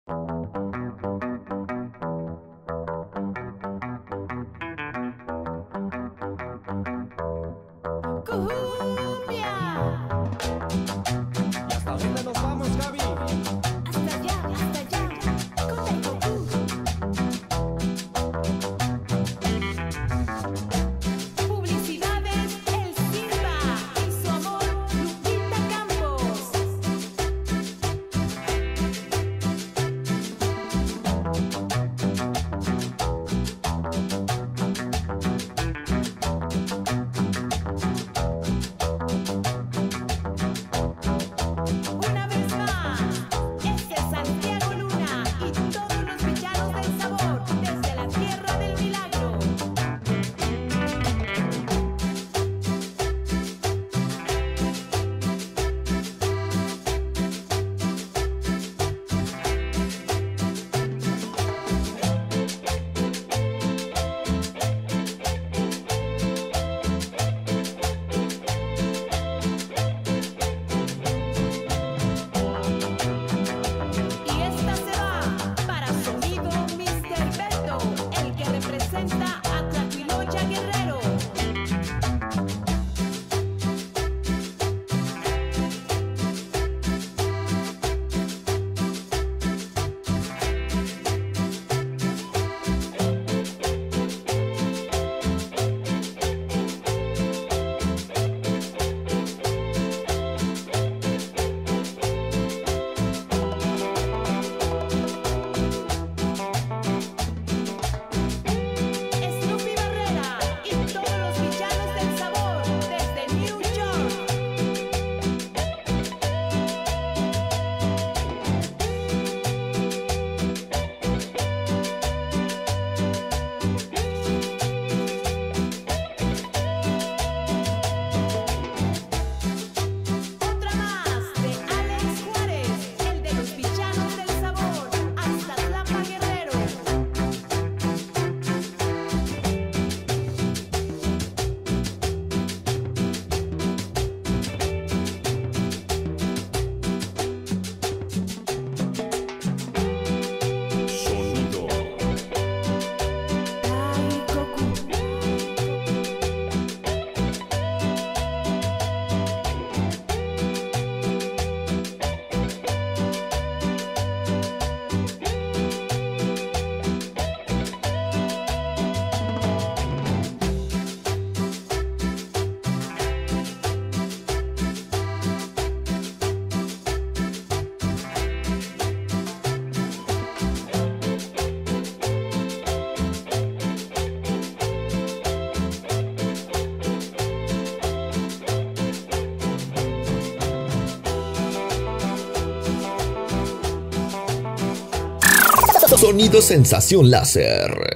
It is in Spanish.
Cumbia. ¿Y hasta dónde nos vamos, Gaby? Hasta allá, con el Goku. Publicidades El Silva y su amor Lupita Campos. Una vez más, este es Santiago Luna y todos los villanos del sabor desde la tierra del milagro. Y esta se va para Sonido Mr. Beto, el que representa a Tlatuiloya Guerrero. Snoopy Barrera y todos los villanos del sabor desde New York. Otra más de Alex Juárez, el de los villanos del sabor, hasta Tlapa Guerrero. Sonido. Ay, Goku. Sonido Sensación Láser.